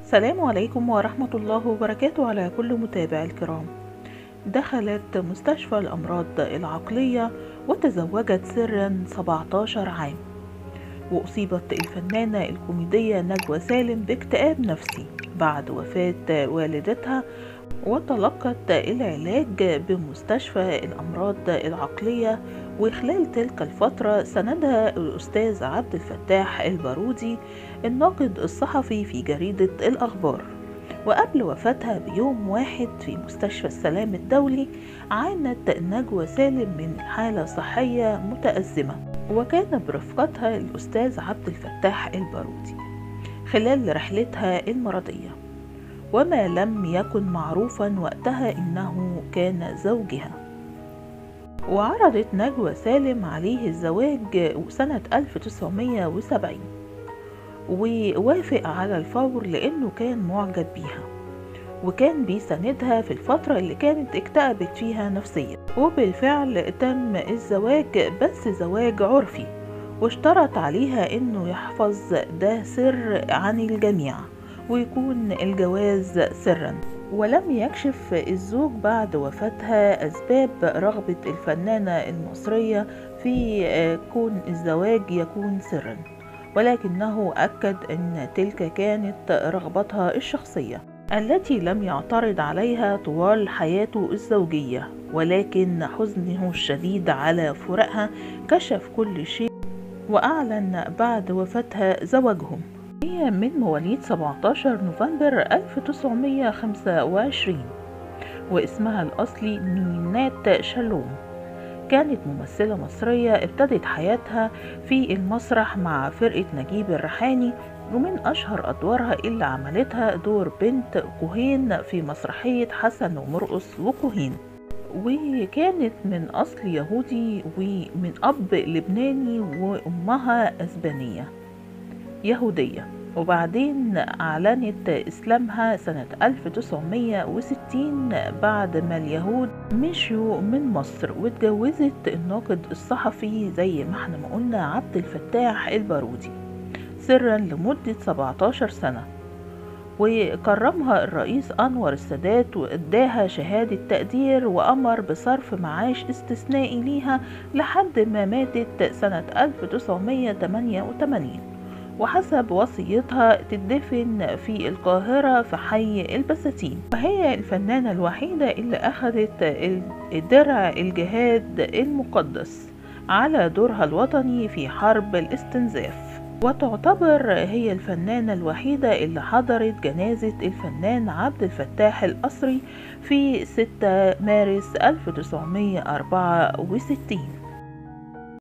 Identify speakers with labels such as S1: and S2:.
S1: السلام عليكم ورحمة الله وبركاته على كل متابع الكرام. دخلت مستشفى الأمراض العقلية وتزوجت سرا 17 عام. وأصيبت الفنانة الكوميدية نجوى سالم باكتئاب نفسي بعد وفاة والدتها، وتلقت العلاج بمستشفى الأمراض العقلية. وخلال تلك الفترة ساندها الأستاذ عبد الفتاح البارودي الناقد الصحفي في جريدة الأخبار. وقبل وفاتها بيوم واحد في مستشفى السلام الدولي عانت نجوى سالم من حالة صحية متأزمة، وكان برفقتها الأستاذ عبد الفتاح البارودي خلال رحلتها المرضية، وما لم يكن معروفا وقتها إنه كان زوجها. وعرضت نجوى سالم عليه الزواج سنة 1970، ووافق على الفور لأنه كان معجب بيها، وكان بيساندها في الفترة اللي كانت اكتئبت فيها نفسيا. وبالفعل تم الزواج، بس زواج عرفي، واشترط عليها انه يحفظ ده سر عن الجميع ويكون الجواز سرا. ولم يكشف الزوج بعد وفاتها أسباب رغبة الفنانة المصرية في كون الزواج يكون سرا، ولكنه أكد أن تلك كانت رغبتها الشخصية التي لم يعترض عليها طوال حياته الزوجية، ولكن حزنه الشديد على فراقها كشف كل شيء، وأعلن بعد وفاتها زواجهم. هي من مواليد 17 نوفمبر 1925، واسمها الأصلي مينات شالوم. كانت ممثلة مصرية ابتدت حياتها في المسرح مع فرقة نجيب الريحاني، ومن أشهر أدوارها اللي عملتها دور بنت كوهين في مسرحية حسن ومرقص وكوهين. وكانت من أصل يهودي ومن أب لبناني وأمها أسبانية يهودية، وبعدين أعلنت إسلامها سنة 1960 بعد ما اليهود مشيوا من مصر، واتجوزت الناقد الصحفي زي ما احنا ما قلنا عبد الفتاح البارودي سرا لمدة 17 سنة. وكرمها الرئيس أنور السادات واداها شهادة تقدير، وأمر بصرف معاش استثنائي ليها لحد ما ماتت سنة 1988، وحسب وصيتها تدفن في القاهرة في حي البساتين. وهي الفنانة الوحيدة اللي أخذت درع الجهاد المقدس على دورها الوطني في حرب الاستنزاف، وتعتبر هي الفنانة الوحيدة اللي حضرت جنازة الفنان عبد الفتاح القصري في 6 مارس 1964.